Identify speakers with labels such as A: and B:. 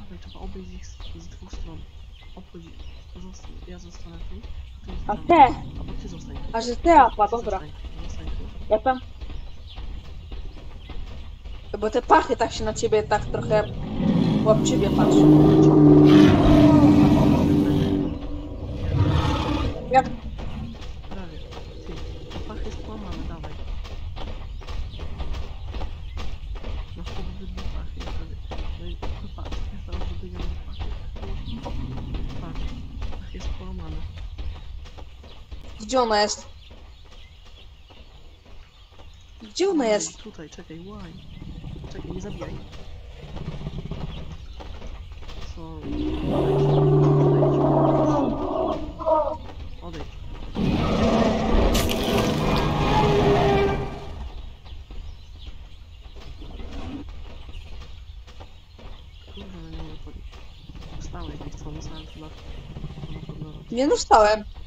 A: Czekaj, trzeba obejść ich z dwóch stron. Obchodź, ja zostanę tu. Ty
B: A
A: tam.
B: te!
A: Albo ty zostań.
B: A że te, apa,
A: Ty
B: dobra.
A: Zostań tu.
B: Ja tam... Bo te pachy tak się na ciebie tak trochę... łapczywie patrzą. Jak...
A: Prawie. Ty, pach jest połamany, dawaj. Masz obydwie pachy, prawie. No i patrz, ja zaraz dobiegam do pachy. Patrz, pach jest połamany.
B: Gdzie ona jest? Gdzie ona jest?
A: Tutaj, czekaj, łaj. Czekaj, nie zabijaj. Co? Odejdź. Kurwa, no nie mogę podnieść. Wstałeś, nie chcą, wstałem chyba.
B: Nie dostałem.